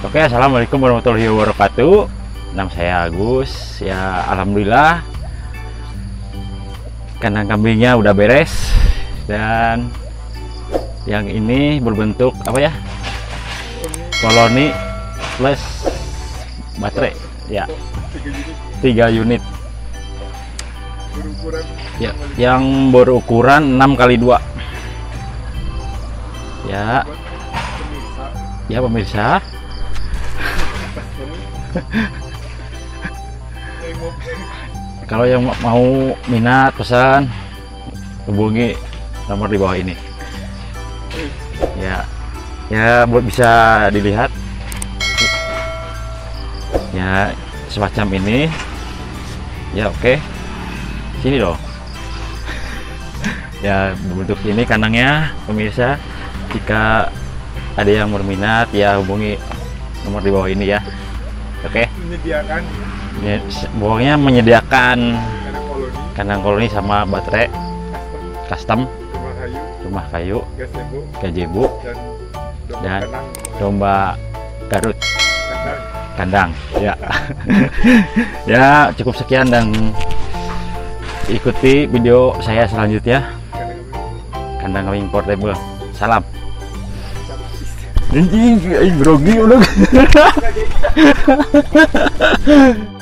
Oke, assalamualaikum warahmatullahi wabarakatuh. Nama saya Agus. Ya, alhamdulillah kandang kambingnya udah beres, dan yang ini berbentuk apa ya? Koloni plus baterai. Ya, 3 unit. Ya, yang berukuran 6x2. Ya. Ya, pemirsa. Kalau yang mau minat pesan, hubungi nomor di bawah ini. Ya buat bisa dilihat. Ya, semacam ini. Ya, oke. Sini dong. Ya, bentuk ini kandangnya, pemirsa. Jika ada yang berminat, ya hubungi nomor di bawah ini ya. Oke. Menyediakan. Pokoknya menyediakan kandang koloni sama baterai custom, rumah kayu, gazebo, dan domba Garut kandang. Ya. Ya, cukup sekian dan ikuti video saya selanjutnya. Kandang kambing portable. Salam. Anjing, grogi udah.